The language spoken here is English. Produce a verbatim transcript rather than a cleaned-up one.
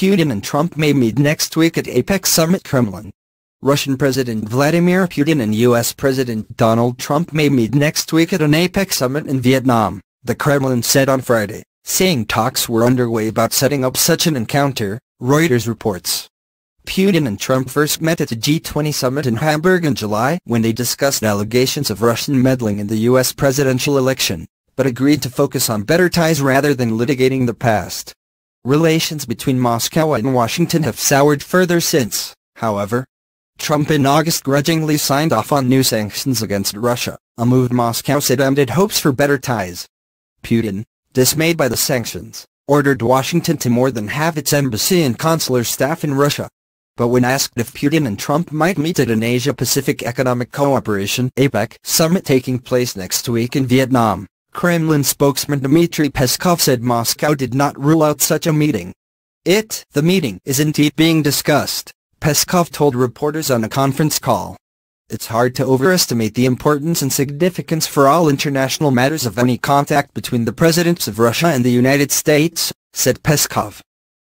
Putin and Trump may meet next week at APEC summit Kremlin. Russian President Vladimir Putin and U S President Donald Trump may meet next week at an APEC summit in Vietnam, the Kremlin said on Friday, saying talks were underway about setting up such an encounter, Reuters reports. Putin and Trump first met at the G twenty summit in Hamburg in July when they discussed allegations of Russian meddling in the U S presidential election, but agreed to focus on better ties rather than litigating the past. Relations between Moscow and Washington have soured further since, however. Trump in August grudgingly signed off on new sanctions against Russia, a move Moscow said ended hopes for better ties. Putin, dismayed by the sanctions, ordered Washington to more than halve its embassy and consular staff in Russia. But when asked if Putin and Trump might meet at an Asia-Pacific Economic Cooperation (APEC) summit taking place next week in Vietnam, Kremlin spokesman Dmitry Peskov said Moscow did not rule out such a meeting. It, the meeting, is indeed being discussed, Peskov told reporters on a conference call. It's hard to overestimate the importance and significance for all international matters of any contact between the presidents of Russia and the United States, said Peskov.